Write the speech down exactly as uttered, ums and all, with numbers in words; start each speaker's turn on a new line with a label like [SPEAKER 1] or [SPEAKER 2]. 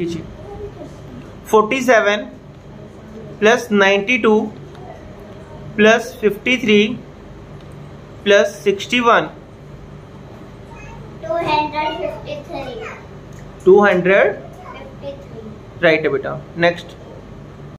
[SPEAKER 1] कीजिए। Forty seven plus ninety two plus fifty three plus sixty one,
[SPEAKER 2] two hundred fifty three.
[SPEAKER 1] Two hundred
[SPEAKER 2] fifty three
[SPEAKER 1] right है बेटा। Next